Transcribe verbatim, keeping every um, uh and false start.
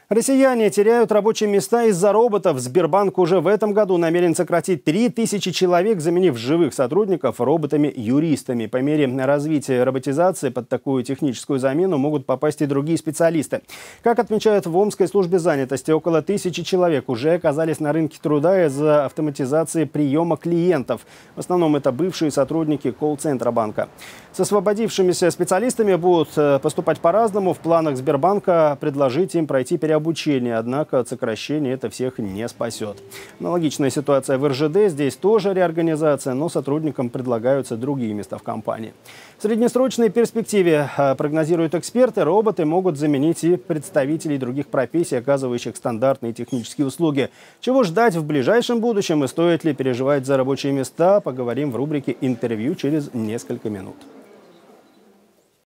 Россияне теряют рабочие места из-за роботов. Сбербанк уже в этом году намерен сократить три тысячи человек, заменив живых сотрудников роботами-юристами. По мере развития роботизации под такую техническую замену могут попасть и другие специалисты. Как отмечают в Омской службе занятости, около тысячи человек уже оказались на рынке труда из-за автоматизации приема клиентов. В основном это бывшие сотрудники колл-центра банка. С освободившимися специалистами будут поступать по-разному. В планах Сбербанка предложить им пройти переобучение, однако от сокращения это всех не спасет. Аналогичная ситуация в эр жэ дэ. Здесь тоже реорганизация, но сотрудникам предлагаются другие места в компании. В среднесрочной перспективе, прогнозируют эксперты, роботы могут заменить и представителей других профессий, оказывающих стандартные технические услуги. Чего ждать в ближайшем будущем и стоит ли переживать за рабочие места, поговорим в рубрике «Интервью» через несколько минут.